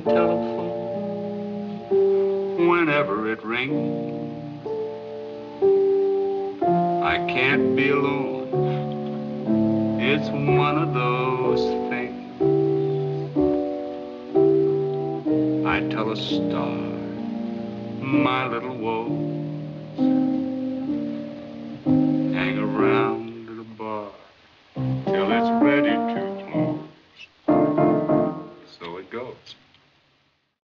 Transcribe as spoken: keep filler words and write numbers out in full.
telephone whenever it rings. I can't be alone. It's one of those things. I tell a star my little woe.